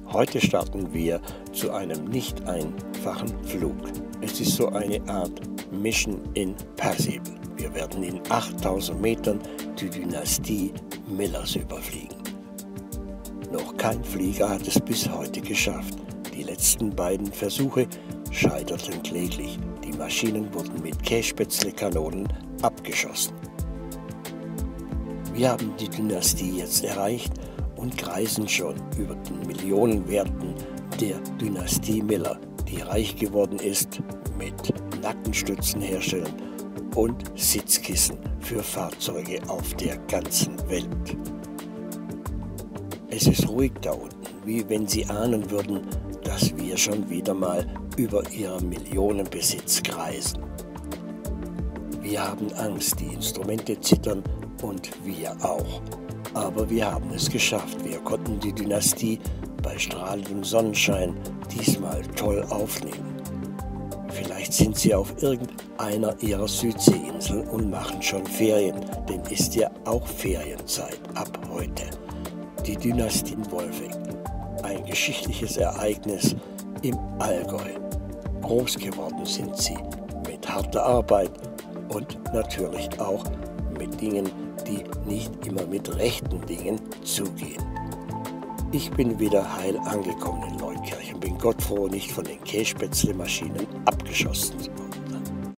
Heute starten wir zu einem nicht einfachen Flug. Es ist so eine Art Mission Impossible. Wir werden in 8000 Metern die Dynastie Millers überfliegen. Noch kein Flieger hat es bis heute geschafft. Die letzten beiden Versuche scheiterten kläglich. Die Maschinen wurden mit Kässpätzle-Kanonen abgeschossen. Wir haben die Dynastie jetzt erreicht und kreisen schon über den Millionenwerten der Dynastie Miller, die reich geworden ist mit Nackenstützenherstellern und Sitzkissen für Fahrzeuge auf der ganzen Welt. Es ist ruhig da unten, wie wenn Sie ahnen würden, dass wir schon wieder mal über Ihren Millionenbesitz kreisen. Wir haben Angst, die Instrumente zittern und wir auch. Aber wir haben es geschafft. Wir konnten die Dynastie bei strahlendem Sonnenschein diesmal toll aufnehmen. Vielleicht sind Sie auf irgendeiner Ihrer Südseeinseln und machen schon Ferien, denn ist ja auch Ferienzeit ab heute. Die Dynastie in Wolfegg, ein geschichtliches Ereignis im Allgäu. Groß geworden sind sie mit harter Arbeit und natürlich auch mit Dingen, die nicht immer mit rechten Dingen zugehen. Ich bin wieder heil angekommen in Leutkirchen, bin Gott froh, nicht von den Kässpätzle-Maschinen abgeschossen zu worden.